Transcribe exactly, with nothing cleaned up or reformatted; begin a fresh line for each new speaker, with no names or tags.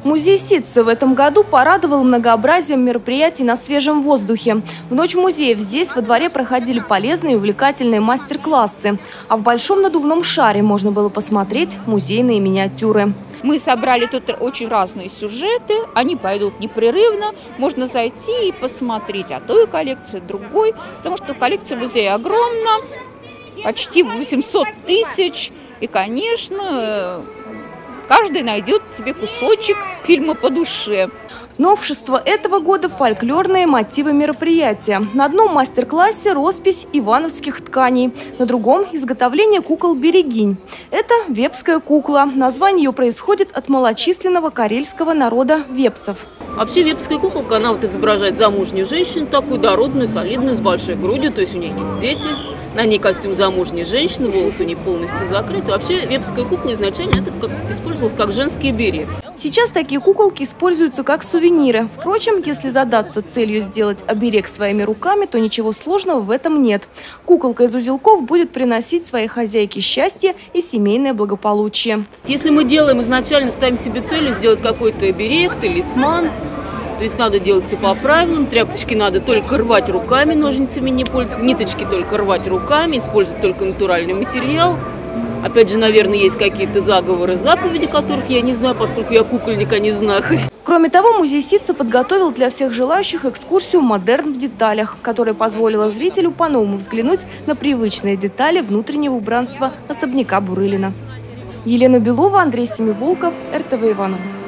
Музей Ситце в этом году порадовал многообразием мероприятий на свежем воздухе. В Ночь музеев здесь во дворе проходили полезные и увлекательные мастер-классы. А в Большом надувном шаре можно было посмотреть музейные миниатюры.
Мы собрали тут очень разные сюжеты, они пойдут непрерывно. Можно зайти и посмотреть о той коллекции, другой, потому что коллекция музея огромна, почти восемьсот тысяч. И, конечно, каждый найдет себе кусочек фильма по душе.
Новшество этого года – фольклорные мотивы мероприятия. На одном мастер-классе роспись ивановских тканей, на другом – изготовление кукол-берегинь. Это вепская кукла. Название ее происходит от малочисленного карельского народа вепсов.
Вообще вепская куколка, она вот изображает замужнюю женщину, такую дородную, солидную, с большой грудью, то есть у нее есть дети. На ней костюм замужней женщины, волосы у нее полностью закрыты. Вообще вепская кукла изначально это как, использовалась как женский берег.
Сейчас такие куколки используются как сувениры. Впрочем, если задаться целью сделать оберег своими руками, то ничего сложного в этом нет. Куколка из узелков будет приносить своей хозяйке счастье и семейное благополучие.
Если мы делаем изначально, ставим себе целью сделать какой-то оберег, талисман, то есть надо делать все по правилам, тряпочки надо только рвать руками, ножницами не пользоваться, ниточки только рвать руками, использовать только натуральный материал. Опять же, наверное, есть какие-то заговоры, заповеди, которых я не знаю, поскольку я кукольник, а не знахарь.
Кроме того, музей Ситце подготовил для всех желающих экскурсию «Модерн в деталях», которая позволила зрителю по-новому взглянуть на привычные детали внутреннего убранства особняка Бурылина. Елена Белова, Андрей Семиволков, эр тэ вэ Иваново.